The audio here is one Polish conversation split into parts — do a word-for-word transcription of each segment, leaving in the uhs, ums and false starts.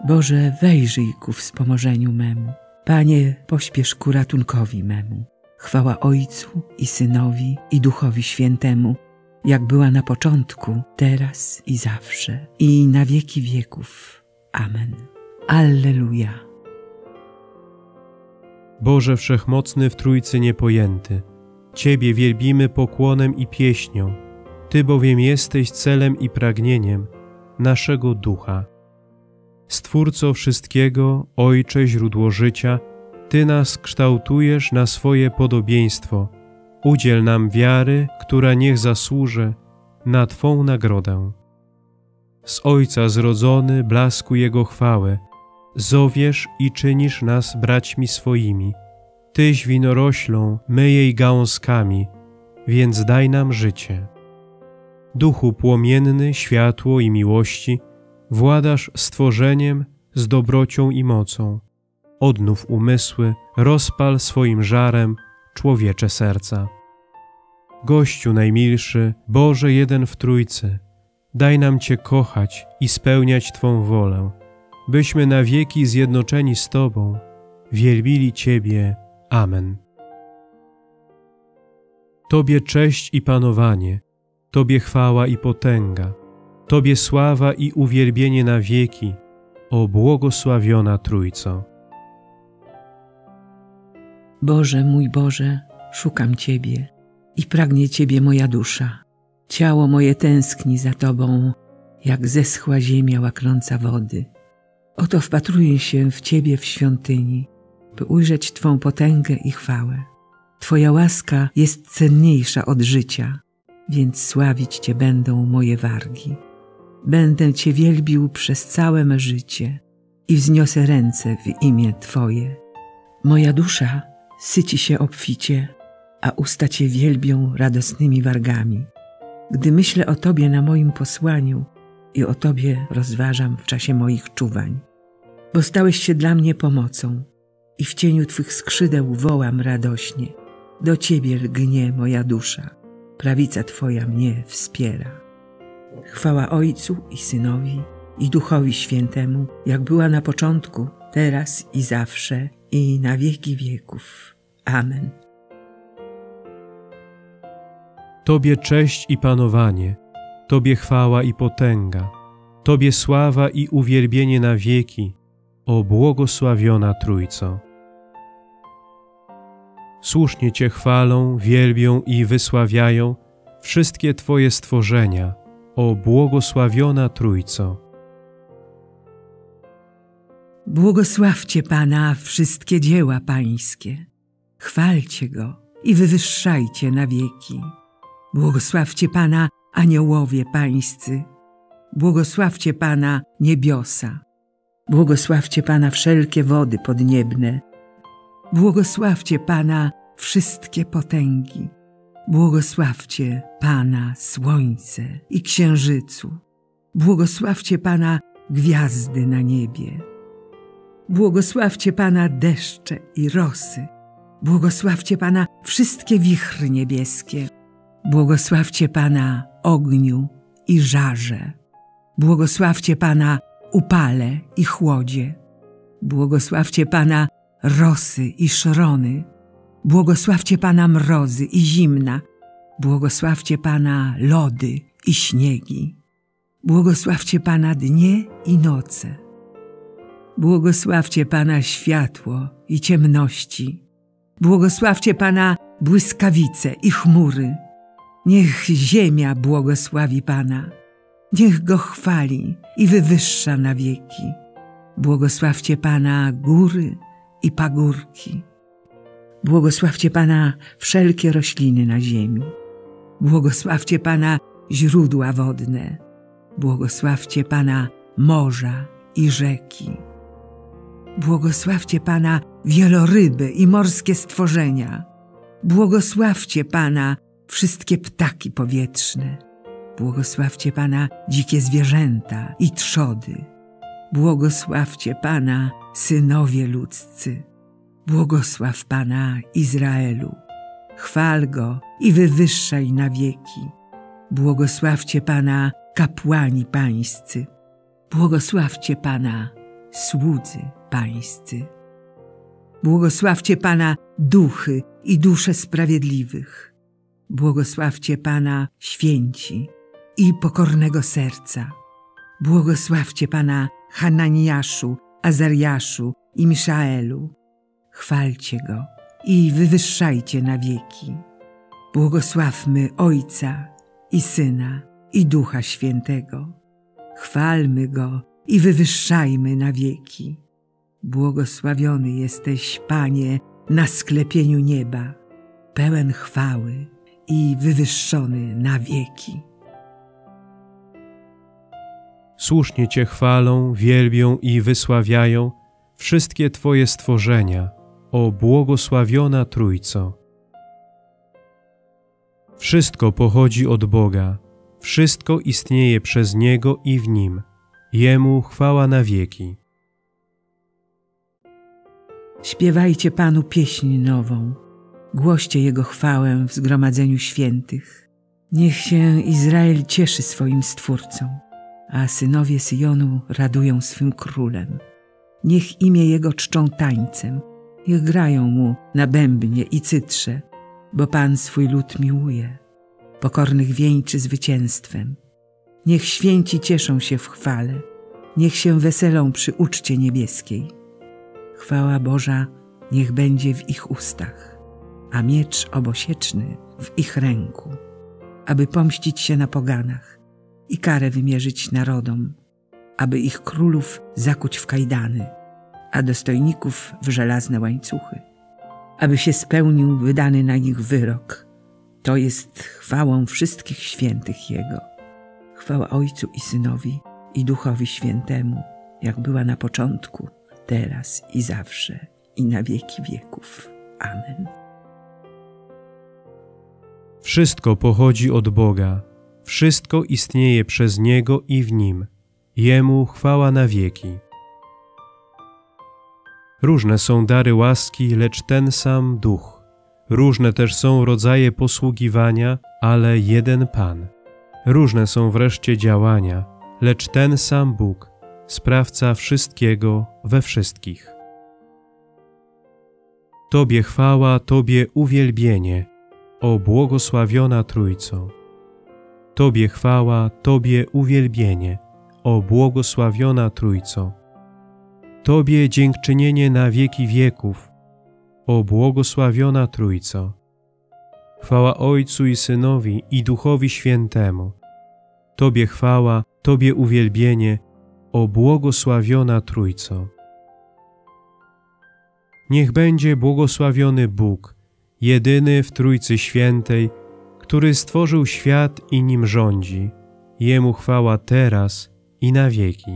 Boże, wejrzyj ku wspomożeniu memu. Panie, pośpiesz ku ratunkowi memu. Chwała Ojcu i Synowi i Duchowi Świętemu, jak była na początku, teraz i zawsze, i na wieki wieków. Amen. Alleluja. Boże Wszechmocny w Trójcy niepojęty, Ciebie wielbimy pokłonem i pieśnią, Ty bowiem jesteś celem i pragnieniem naszego ducha. Stwórco wszystkiego, Ojcze źródło życia, Ty nas kształtujesz na swoje podobieństwo. Udziel nam wiary, która niech zasłuży na Twą nagrodę. Z Ojca zrodzony, blasku Jego chwały, zowiesz i czynisz nas braćmi swoimi. Tyś winoroślą, my jej gałązkami, więc daj nam życie. Duchu płomienny, światło i miłości, władasz stworzeniem z dobrocią i mocą. Odnów umysły, rozpal swoim żarem człowiecze serca. Gościu najmilszy, Boże jeden w Trójcy, daj nam Cię kochać i spełniać Twą wolę, byśmy na wieki zjednoczeni z Tobą wielbili Ciebie. Amen. Tobie cześć i panowanie, Tobie chwała i potęga, Tobie sława i uwielbienie na wieki, o błogosławiona Trójco. Boże, mój Boże, szukam Ciebie i pragnie Ciebie moja dusza. Ciało moje tęskni za Tobą, jak zeschła ziemia łaknąca wody. Oto wpatruję się w Ciebie w świątyni, by ujrzeć Twą potęgę i chwałę. Twoja łaska jest cenniejsza od życia, więc sławić Cię będą moje wargi. Będę Cię wielbił przez całe me życie i wzniosę ręce w imię Twoje. Moja dusza syci się obficie, a usta Cię wielbią radosnymi wargami. Gdy myślę o Tobie na moim posłaniu i o Tobie rozważam w czasie moich czuwań. Bo stałeś się dla mnie pomocą i w cieniu Twych skrzydeł wołam radośnie. Do Ciebie lgnie moja dusza, prawica Twoja mnie wspiera. Chwała Ojcu i Synowi i Duchowi Świętemu, jak była na początku, teraz i zawsze, i na wieki wieków. Amen. Tobie cześć i panowanie, Tobie chwała i potęga, Tobie sława i uwielbienie na wieki, o błogosławiona Trójco. Słusznie Cię chwalą, wielbią i wysławiają wszystkie Twoje stworzenia, o błogosławiona Trójco. Błogosławcie Pana wszystkie dzieła Pańskie. Chwalcie Go i wywyższajcie na wieki. Błogosławcie Pana aniołowie Pańscy. Błogosławcie Pana niebiosa. Błogosławcie Pana wszelkie wody podniebne. Błogosławcie Pana wszystkie potęgi. Błogosławcie Pana słońce i księżycu. Błogosławcie Pana gwiazdy na niebie. Błogosławcie Pana deszcze i rosy. Błogosławcie Pana wszystkie wichry niebieskie. Błogosławcie Pana ogniu i żarze. Błogosławcie Pana upale i chłodzie. Błogosławcie Pana rosy i szrony. Błogosławcie Pana mrozy i zimna. Błogosławcie Pana lody i śniegi. Błogosławcie Pana dnie i noce. Błogosławcie Pana światło i ciemności. Błogosławcie Pana błyskawice i chmury. Niech ziemia błogosławi Pana. Niech Go chwali i wywyższa na wieki. Błogosławcie Pana góry i pagórki. Błogosławcie Pana wszelkie rośliny na ziemi. Błogosławcie Pana źródła wodne. Błogosławcie Pana morza i rzeki. Błogosławcie Pana wieloryby i morskie stworzenia. Błogosławcie Pana wszystkie ptaki powietrzne. Błogosławcie Pana dzikie zwierzęta i trzody. Błogosławcie Pana synowie ludzcy. Błogosław Pana Izraelu. Chwal Go i wywyższaj na wieki. Błogosławcie Pana kapłani pańscy. Błogosławcie Pana słudzy pańscy. Błogosławcie Pana duchy i dusze sprawiedliwych. Błogosławcie Pana święci i pokornego serca. Błogosławcie Pana Hananiaszu, Azariaszu i Miszaelu. Chwalcie Go i wywyższajcie na wieki. Błogosławmy Ojca i Syna i Ducha Świętego. Chwalmy Go i wywyższajmy na wieki. Błogosławiony jesteś, Panie, na sklepieniu nieba, pełen chwały i wywyższony na wieki. Słusznie Cię chwalą, wielbią i wysławiają wszystkie Twoje stworzenia, o błogosławiona Trójco. Wszystko pochodzi od Boga, wszystko istnieje przez Niego i w Nim. Jemu chwała na wieki. Śpiewajcie Panu pieśń nową, głoście Jego chwałę w zgromadzeniu świętych. Niech się Izrael cieszy swoim Stwórcą, a synowie Syjonu radują swym Królem. Niech imię Jego czczą tańcem, niech grają Mu na bębnie i cytrze, bo Pan swój lud miłuje, pokornych wieńczy zwycięstwem. Niech święci cieszą się w chwale, niech się weselą przy uczcie niebieskiej. Chwała Boża niech będzie w ich ustach, a miecz obosieczny w ich ręku, aby pomścić się na poganach i karę wymierzyć narodom, aby ich królów zakuć w kajdany, a dostojników w żelazne łańcuchy, aby się spełnił wydany na nich wyrok. To jest chwałą wszystkich świętych Jego. Chwała Ojcu i Synowi i Duchowi Świętemu, jak była na początku, teraz i zawsze, i na wieki wieków. Amen. Wszystko pochodzi od Boga, wszystko istnieje przez Niego i w Nim. Jemu chwała na wieki. Różne są dary łaski, lecz ten sam Duch. Różne też są rodzaje posługiwania, ale jeden Pan. Różne są wreszcie działania, lecz ten sam Bóg, sprawca wszystkiego we wszystkich. Tobie chwała, Tobie uwielbienie, o błogosławiona Trójco. Tobie chwała, Tobie uwielbienie, o błogosławiona Trójco. Tobie dziękczynienie na wieki wieków, o błogosławiona Trójco. Chwała Ojcu i Synowi i Duchowi Świętemu. Tobie chwała, Tobie uwielbienie, o błogosławiona Trójco. Niech będzie błogosławiony Bóg, jedyny w Trójcy Świętej, który stworzył świat i nim rządzi. Jemu chwała teraz i na wieki.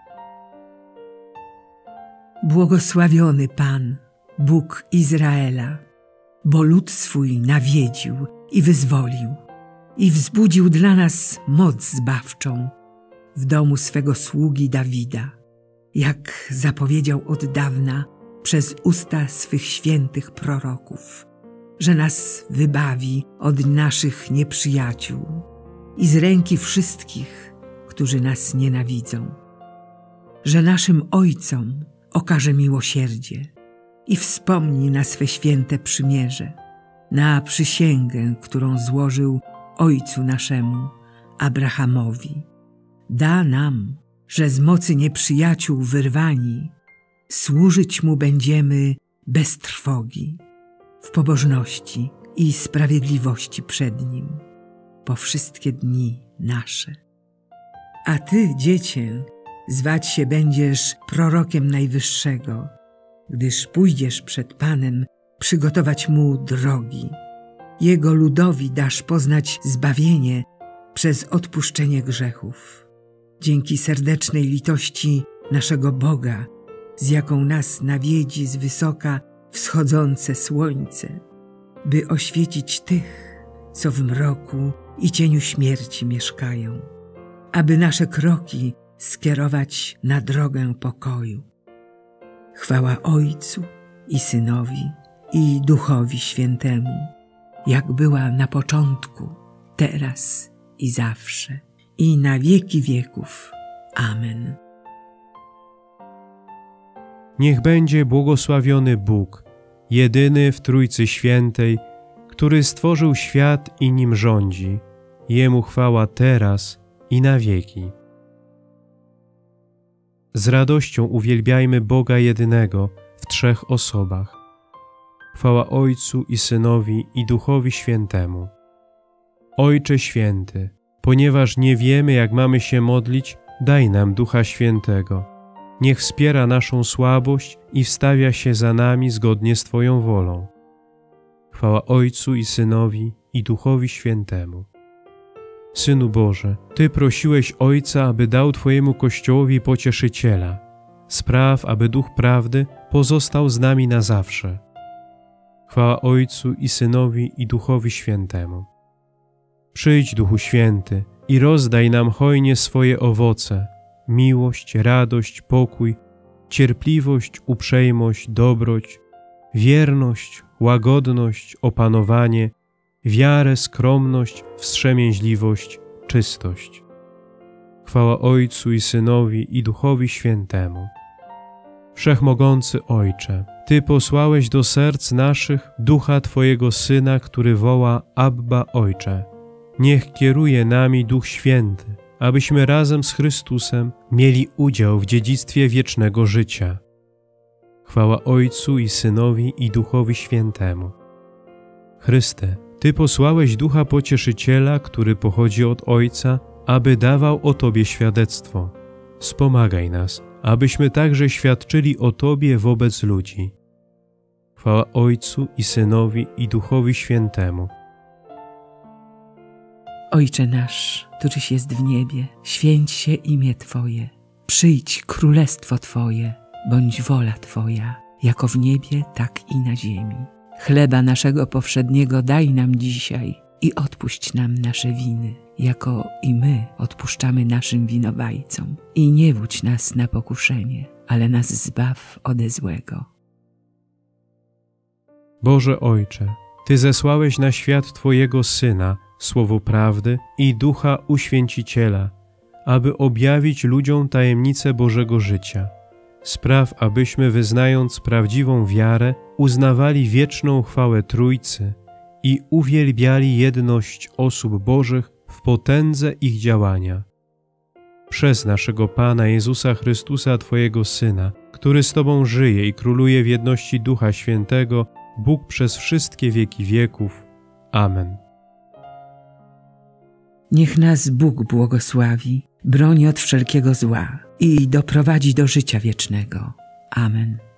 Błogosławiony Pan, Bóg Izraela, bo lud swój nawiedził i wyzwolił i wzbudził dla nas moc zbawczą w domu swego sługi Dawida, jak zapowiedział od dawna przez usta swych świętych proroków, że nas wybawi od naszych nieprzyjaciół i z ręki wszystkich, którzy nas nienawidzą, że naszym ojcom okaże miłosierdzie i wspomni na swe święte przymierze, na przysięgę, którą złożył ojcu naszemu, Abrahamowi. Da nam, że z mocy nieprzyjaciół wyrwani, służyć Mu będziemy bez trwogi, w pobożności i sprawiedliwości przed Nim, po wszystkie dni nasze. A Ty, Dziecię, zwać się będziesz prorokiem Najwyższego, gdyż pójdziesz przed Panem przygotować Mu drogi. Jego ludowi dasz poznać zbawienie przez odpuszczenie grzechów. Dzięki serdecznej litości naszego Boga, z jaką nas nawiedzi z wysoka wschodzące słońce, by oświecić tych, co w mroku i cieniu śmierci mieszkają, aby nasze kroki skierować na drogę pokoju. Chwała Ojcu i Synowi i Duchowi Świętemu, jak była na początku, teraz i zawsze, i na wieki wieków. Amen. Niech będzie błogosławiony Bóg, jedyny w Trójcy Świętej, który stworzył świat i nim rządzi. Jemu chwała teraz i na wieki. Z radością uwielbiajmy Boga jedynego w trzech osobach. Chwała Ojcu i Synowi i Duchowi Świętemu. Ojcze Święty, ponieważ nie wiemy, jak mamy się modlić, daj nam Ducha Świętego. Niech wspiera naszą słabość i wstawia się za nami zgodnie z Twoją wolą. Chwała Ojcu i Synowi i Duchowi Świętemu. Synu Boże, Ty prosiłeś Ojca, aby dał Twojemu Kościołowi pocieszyciela. Spraw, aby Duch Prawdy pozostał z nami na zawsze. Chwała Ojcu i Synowi i Duchowi Świętemu. Przyjdź, Duchu Święty, i rozdaj nam hojnie swoje owoce, miłość, radość, pokój, cierpliwość, uprzejmość, dobroć, wierność, łagodność, opanowanie, wiarę, skromność, wstrzemięźliwość, czystość. Chwała Ojcu i Synowi i Duchowi Świętemu. Wszechmogący Ojcze, Ty posłałeś do serc naszych Ducha Twojego Syna, który woła Abba Ojcze. Niech kieruje nami Duch Święty, abyśmy razem z Chrystusem mieli udział w dziedzictwie wiecznego życia. Chwała Ojcu i Synowi i Duchowi Świętemu. Chryste, Ty posłałeś Ducha Pocieszyciela, który pochodzi od Ojca, aby dawał o Tobie świadectwo. Wspomagaj nas, abyśmy także świadczyli o Tobie wobec ludzi. Chwała Ojcu i Synowi i Duchowi Świętemu. Ojcze nasz, któryś jest w niebie, święć się imię Twoje. Przyjdź królestwo Twoje, bądź wola Twoja, jako w niebie, tak i na ziemi. Chleba naszego powszedniego daj nam dzisiaj i odpuść nam nasze winy, jako i my odpuszczamy naszym winowajcom. I nie wódź nas na pokuszenie, ale nas zbaw ode złego. Boże Ojcze, Ty zesłałeś na świat Twojego Syna, Słowo Prawdy i Ducha Uświęciciela, aby objawić ludziom tajemnicę Bożego życia. Spraw, abyśmy wyznając prawdziwą wiarę, uznawali wieczną chwałę Trójcy i uwielbiali jedność osób Bożych w potędze ich działania. Przez naszego Pana Jezusa Chrystusa, Twojego Syna, który z Tobą żyje i króluje w jedności Ducha Świętego, Bóg przez wszystkie wieki wieków. Amen. Niech nas Bóg błogosławi, broni od wszelkiego zła i doprowadzi do życia wiecznego. Amen.